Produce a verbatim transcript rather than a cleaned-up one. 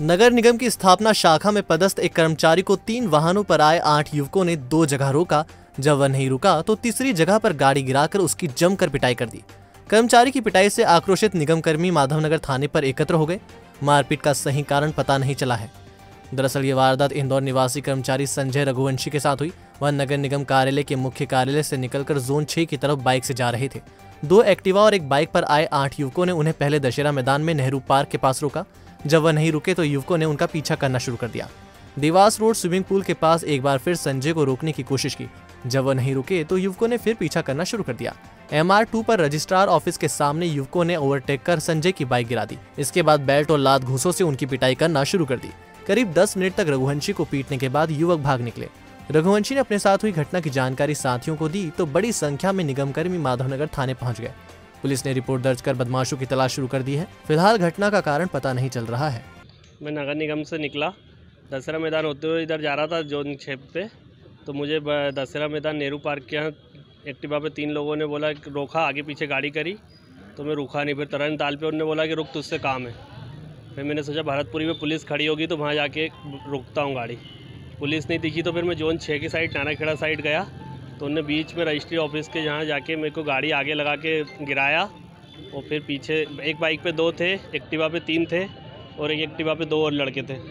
नगर निगम की स्थापना शाखा में पदस्थ एक कर्मचारी को तीन वाहनों पर आए आठ युवकों ने दो जगह रोका। जब वह नहीं रुका तो तीसरी जगह पर गाड़ी गिराकर उसकी जमकर पिटाई कर दी। कर्मचारी की पिटाई से आक्रोशित निगमकर्मी माधवनगर थाने पर एकत्र हो गए। मारपीट का सही कारण पता नहीं चला है। दरअसल ये वारदात इंदौर निवासी कर्मचारी संजय रघुवंशी के साथ हुई। वह नगर निगम कार्यालय के मुख्य कार्यालय से निकलकर जोन छह की तरफ बाइक से जा रहे थे। दो एक्टिवा और एक बाइक पर आए आठ युवकों ने उन्हें पहले दशहरा मैदान में नेहरू पार्क के पास रोका। जब वह नहीं रुके तो युवकों ने उनका पीछा करना शुरू कर दिया। देवास रोड स्विमिंग पूल के पास एक बार फिर संजय को रोकने की कोशिश की। जब वह नहीं रुके तो युवकों ने फिर पीछा करना शुरू कर दिया। एम आर टू पर रजिस्ट्रार ऑफिस के सामने युवकों ने ओवरटेक कर संजय की बाइक गिरा दी। इसके बाद बेल्ट और लात घूंसों से उनकी पिटाई करना शुरू कर दी। करीब दस मिनट तक रघुवंशी को पीटने के बाद युवक भाग निकले। रघुवंशी ने अपने साथ हुई घटना की जानकारी साथियों को दी तो बड़ी संख्या में निगमकर्मी माधवनगर थाने पहुंच गए। पुलिस ने रिपोर्ट दर्ज कर बदमाशों की तलाश शुरू कर दी है। फिलहाल घटना का कारण पता नहीं चल रहा है। मैं नगर निगम से निकला, दशहरा मैदान होते हुए इधर जा रहा था जोन छः पे, तो मुझे दशहरा मैदान नेहरू पार्क के यहाँ एक्टिवा पे तीन लोगों ने बोला कि रोका, आगे पीछे गाड़ी करी तो मैं रुका नहीं। फिर तरन ताल पे उन्होंने बोला कि रुक, तुझसे काम है। फिर मैंने सोचा भरतपुरी में पुलिस खड़ी होगी तो वहाँ जाके रुकता हूँ गाड़ी। पुलिस नहीं दिखी तो फिर मैं जोन छः की साइड नानाखेड़ा साइड गया तो उन्होंने बीच में रजिस्ट्री ऑफिस के यहाँ जाके मेरे को गाड़ी आगे लगा के गिराया। और फिर पीछे एक बाइक पे दो थे, एक्टिवा पे तीन थे और एक एक्टिवा पे दो और लड़के थे।